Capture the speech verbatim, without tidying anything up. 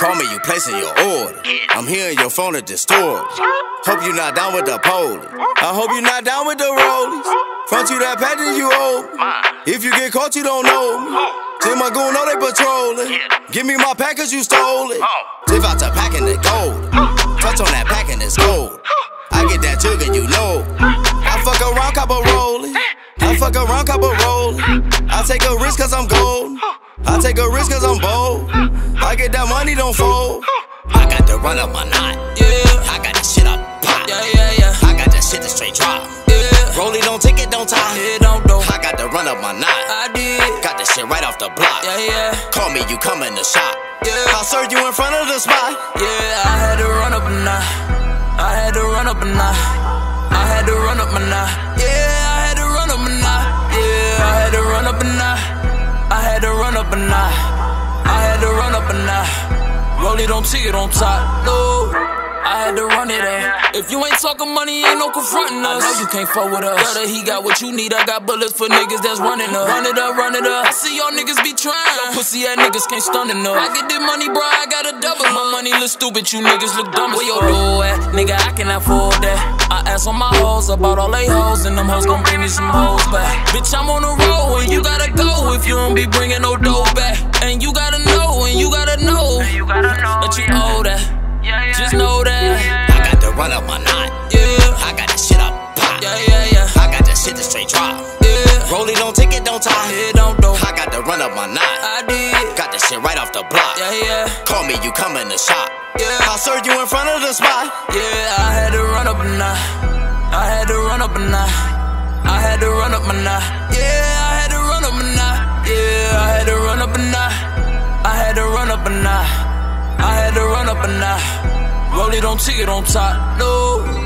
Call me, you placing your order. I'm hearing your phone at the store. Hope you not down with the pole. I hope you not down with the rollies. Front you that pack, then you owe me. If you get caught, you don't know me. Till my goon know they patrolling. Give me my pack cause you stole it. Tip out to packing the gold. Touch on that pack and it's gold. I get that jug and you know. I fuck around, cop a rollin'. I fuck around, cop a rollin'. I take a risk cause I'm gold. I take a risk cause I'm bold. I get that money, don't fold. I got to run up my knot. Yeah. I got that shit up pop. Yeah, yeah, yeah. I got that shit that straight drop. Yeah. Rollie don't take it, don't tie. Yeah, don't do. I got to run up my knot. I did. Got that shit right off the block. Yeah, yeah. Call me, you come in the shop. Yeah. I'll serve you in front of the spot. Yeah, I had to run up a knot. I had to run up a knot. I had to run up my knot. Yeah, I had to run up a knot. Yeah, I had to run up a knot. I had to run up a knot. I had to run up a knot. Rollie don't see it on top, no. I had to run it up. If you ain't talking money, ain't no confronting us. I know you can't fuck with us. Brother, he got what you need. I got bullets for niggas that's running up. Run it up, run it up. I see y'all niggas be trying. Yo, pussy ass niggas can't stun enough. I get this money, bro, I got a double. My money look stupid, you niggas look dumb as fuck. Where your low at? Nigga, I can afford that. I ask on my hoes about all they hoes, and them hoes gon' bring me some hoes back. Bitch, I'm on the road, and you gotta go if you don't be bringing no dough back. And you gotta know, and you gotta know, you gotta know that you owe that. Yeah, yeah. Just know that. Yeah. I got to run up my knot. Yeah. I got that shit up pop. Yeah, yeah, yeah. I got that shit that straight drop. Yeah. Rollie don't take it, don't tie. Yeah, don't do. I got to run up my knot. I did. Got that shit right off the block. Yeah, yeah. Call me, you come in the shop. Yeah. I'll serve you in front of the spot. Yeah, I had to run up a knot. I had to run up a knot. I had to run up my knot. Yeah, I had to run up a knot. Yeah, I had to run up a knot. I had to run up a knot. I had to run up a knot. Rollie don't take it on top, no.